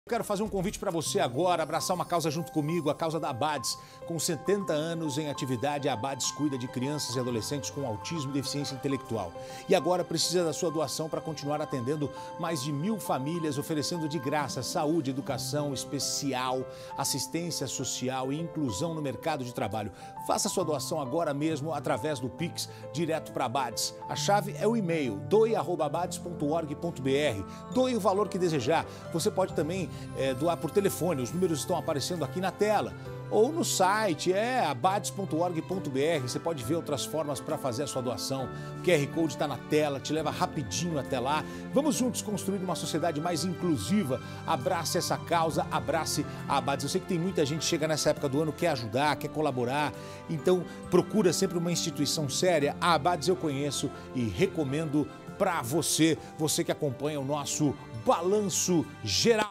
Quero fazer um convite para você agora, abraçar uma causa junto comigo, a causa da Abades. Com 70 anos em atividade, a Abades cuida de crianças e adolescentes com autismo e deficiência intelectual. E agora precisa da sua doação para continuar atendendo mais de 1000 famílias, oferecendo de graça saúde, educação especial, assistência social e inclusão no mercado de trabalho. Faça sua doação agora mesmo através do Pix, direto para a Abades. A chave é o e-mail, doe@abades.org.br. Doe o valor que desejar. Você pode também doar por telefone, os números estão aparecendo aqui na tela. Ou no site, abades.org.br. Você pode ver outras formas para fazer a sua doação. O QR Code está na tela, te leva rapidinho até lá. Vamos juntos construir uma sociedade mais inclusiva. Abrace essa causa, abrace a Abades. Eu sei que tem muita gente que chega nessa época do ano, quer ajudar, quer colaborar. Então, procura sempre uma instituição séria. A Abades eu conheço e recomendo para você, você que acompanha o nosso Balanço Geral.